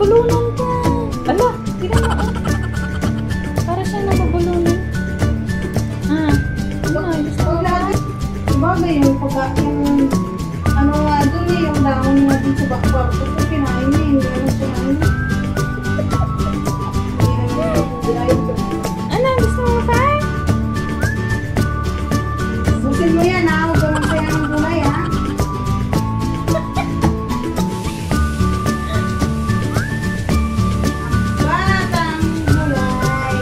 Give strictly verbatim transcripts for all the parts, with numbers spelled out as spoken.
nabubulunan ka. Ala, tignan mo. Para siya nabubulunan. Ah, ano, gusto ko lang. Bagay yung pagka, yung, ano nga doon eh, yung dahon nga dito sa kwarto ko, kinain niya, hindi naman kinain niya. Hindi naman kinain niya. Ano, gusto mo pa? Busin mo yan ha, huwag ka lang kaya ng gulay ha. Batang gulay.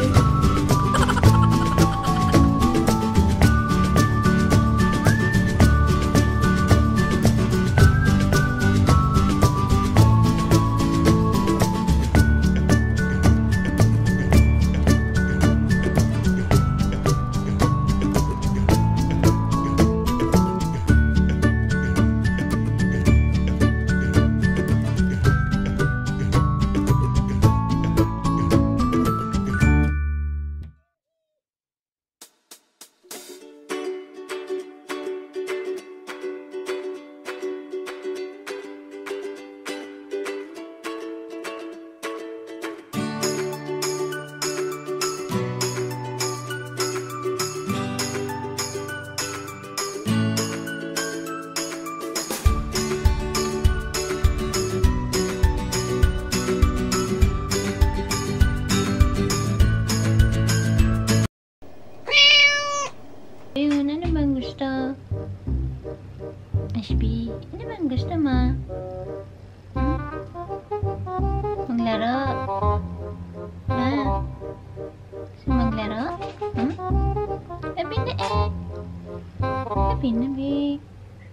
Ayun, ano bang gusto? Ashby, ano bang gusto mo? Hmm? Maglaro? Ha? Gusto maglaro? Hmm? Sabi na eh. Sabi na, Big.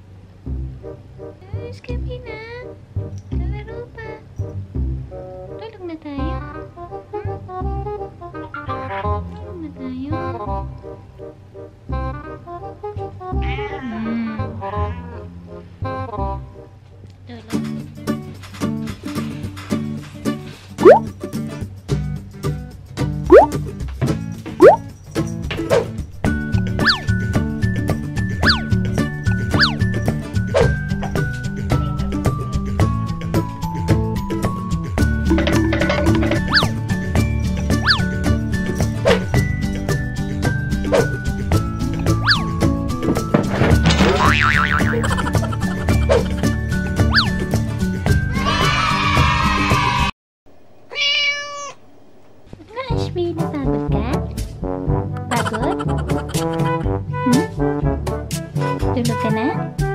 Ayos, sabi na. Lalaro pa. Tulog na tayo. Hmm? Tulog na tayo. Ashby, napagod ka? Pagod? Hmm? Tulog ka na?